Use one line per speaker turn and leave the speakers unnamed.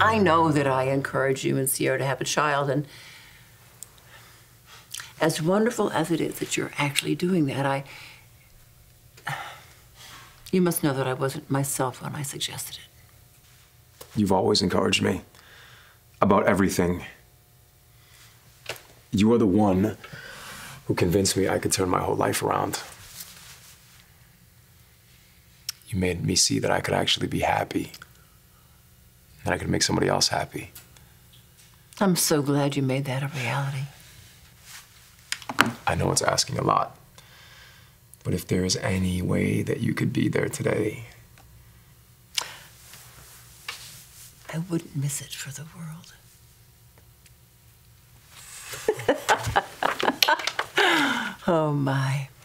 I know that I encourage you and Sierra to have a child, and as wonderful as it is that you're actually doing that, you must know that I wasn't myself when I suggested it.
You've always encouraged me about everything. You are the one who convinced me I could turn my whole life around. You made me see that I could actually be happy, that I could make somebody else happy.
I'm so glad you made that a reality.
I know it's asking a lot, but if there's any way that you could be there today,
I wouldn't miss it for the world. Oh, my.